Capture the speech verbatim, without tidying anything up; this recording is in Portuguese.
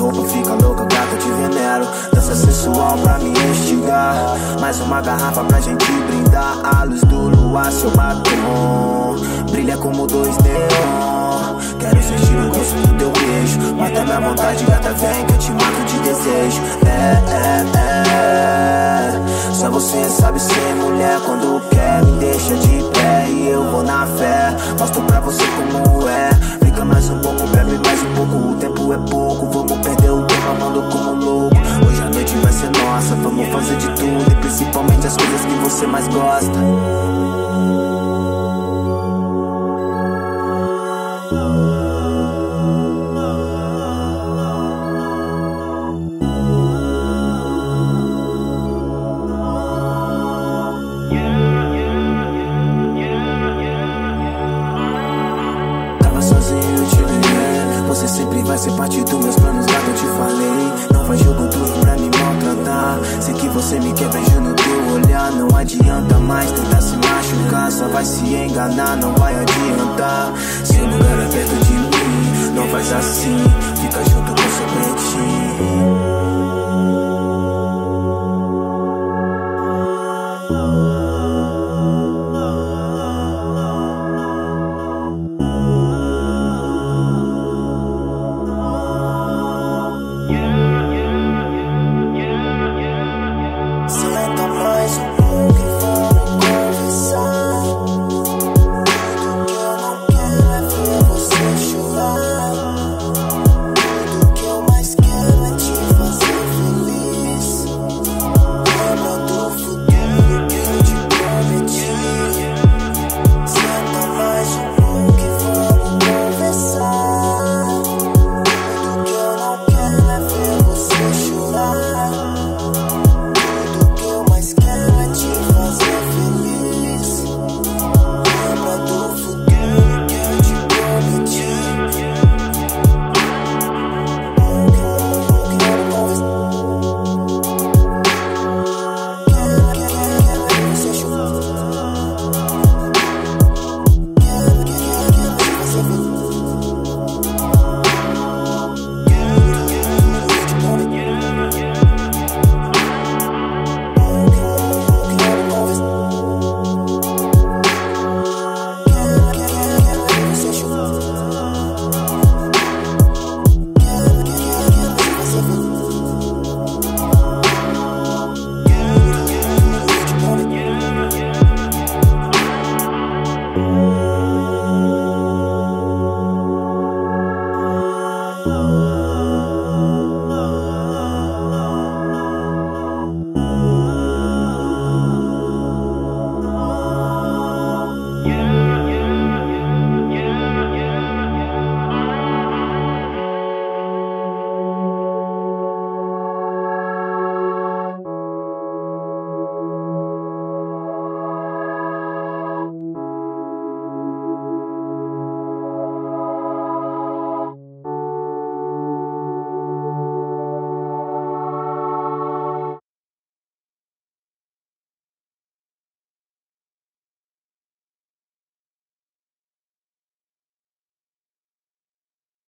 corpo fica louca, gata de veneno. Dança sensual pra me instigar. Mais uma garrafa pra gente brindar. A luz do luar, seu batom brilha como dois neon. Quero sentir o gosto do teu beijo. Mata minha vontade, gata, vem que eu te mato de desejo. É, é, é. Só você sabe ser mulher quando quer. Me deixa de pé e eu vou na fé. Mostro pra você como é. Fica mais um pouco, bebe mais um pouco. O tempo é pouco, vamos perder o tempo amando como louco. Hoje a noite vai ser nossa, vamos fazer de tudo. E principalmente as coisas que você mais gosta. Sozinho te ganhei. Você sempre vai ser parte dos meus planos, gata, eu te falei. Não faz jogo duro pra me maltratar. Sei que você me quer, vejo no teu olhar. Não adianta mais tentar se machucar. Só vai se enganar, não vai adiantar. Seu lugar é perto de mim, não faz assim. Fica junto com seu pretinho.